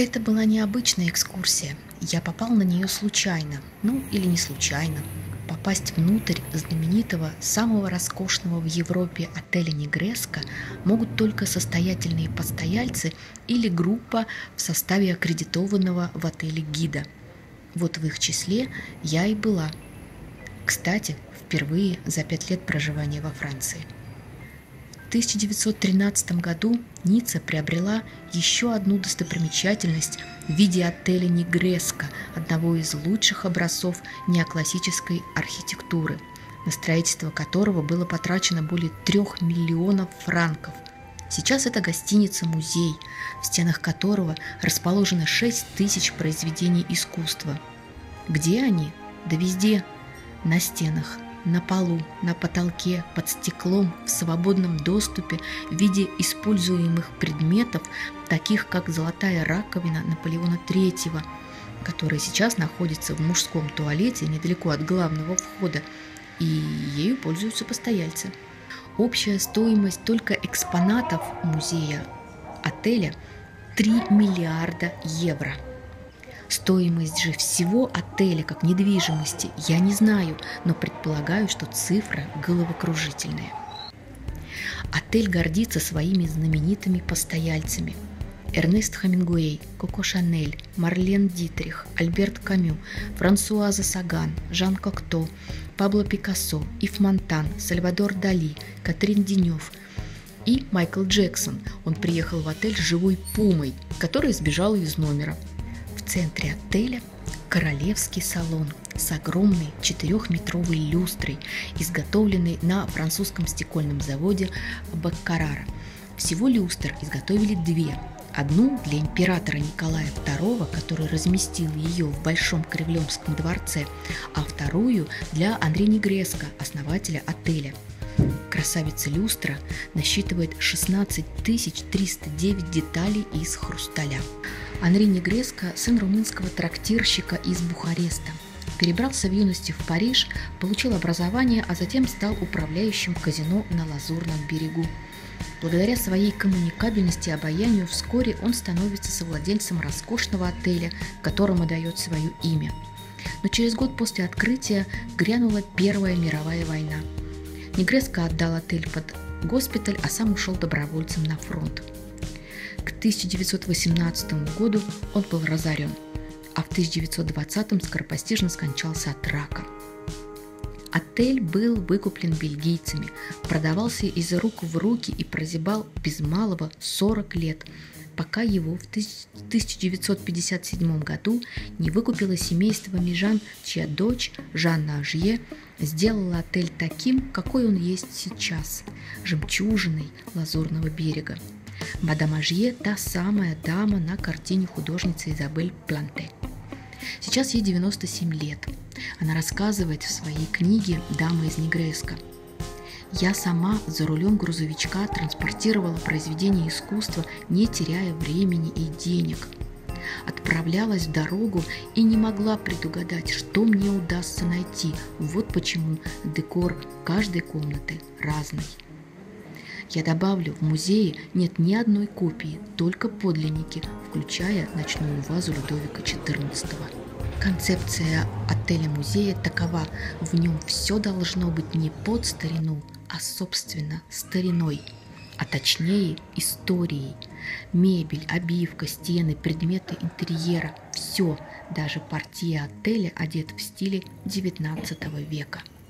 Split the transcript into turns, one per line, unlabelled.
Это была необычная экскурсия. Я попал на нее случайно, ну или не случайно. Попасть внутрь знаменитого, самого роскошного в Европе отеля «Негреско» могут только состоятельные постояльцы или группа в составе аккредитованного в отеле гида. Вот в их числе я и была. Кстати, впервые за 5 лет проживания во Франции. В 1913 году Ницца приобрела еще одну достопримечательность в виде отеля «Негреско», одного из лучших образцов неоклассической архитектуры, на строительство которого было потрачено более 3 миллионов франков. Сейчас это гостиница-музей, в стенах которого расположено 6 тысяч произведений искусства. Где они? Да везде. На стенах, на полу, на потолке, под стеклом, в свободном доступе в виде используемых предметов, таких как золотая раковина Наполеона III, которая сейчас находится в мужском туалете недалеко от главного входа, и ею пользуются постояльцы. Общая стоимость только экспонатов музея отеля – 3 миллиарда евро. Стоимость же всего отеля как недвижимости я не знаю, но предполагаю, что цифра головокружительная. Отель гордится своими знаменитыми постояльцами. Эрнест Хемингуэй, Коко Шанель, Марлен Дитрих, Альберт Камю, Франсуаза Саган, Жан Кокто, Пабло Пикассо, Ив Монтан, Сальвадор Дали, Катрин Денев и Майкл Джексон. Он приехал в отель с живой пумой, которая сбежала из номера. В центре отеля королевский салон с огромной 4-метровой люстрой, изготовленной на французском стекольном заводе Баккарара. Всего люстр изготовили 2. Одну для императора Николая II, который разместил ее в Большом Кремлевском дворце, а вторую для Анри Негреско, основателя отеля. Красавица люстра насчитывает 16 309 деталей из хрусталя. Анри Негреско – сын румынского трактирщика из Бухареста. Перебрался в юности в Париж, получил образование, а затем стал управляющим казино на Лазурном берегу. Благодаря своей коммуникабельности и обаянию вскоре он становится совладельцем роскошного отеля, которому дает свое имя. Но через год после открытия грянула Первая мировая война. Негреско отдал отель под госпиталь, а сам ушел добровольцем на фронт. К 1918 году он был разорен, а в 1920 скоропостижно скончался от рака. Отель был выкуплен бельгийцами, продавался из рук в руки и прозябал без малого 40 лет, пока его в 1957 году не выкупило семейство Межан, чья дочь Жанна Ажье сделала отель таким, какой он есть сейчас, жемчужиной Лазурного берега. Мадам Ажье – та самая дама на картине художницы Изабель Планте. Сейчас ей 97 лет. Она рассказывает в своей книге «Дама из Негреско». «Я сама за рулем грузовичка транспортировала произведения искусства, не теряя времени и денег. Отправлялась в дорогу и не могла предугадать, что мне удастся найти. Вот почему декор каждой комнаты разный. Я добавлю, в музее нет ни одной копии, только подлинники, включая ночную вазу Людовика XIV. Концепция отеля-музея такова: в нем все должно быть не под старину, а собственно стариной, а точнее историей. Мебель, обивка, стены, предметы интерьера – все, даже портье отеля одет в стиле XIX века.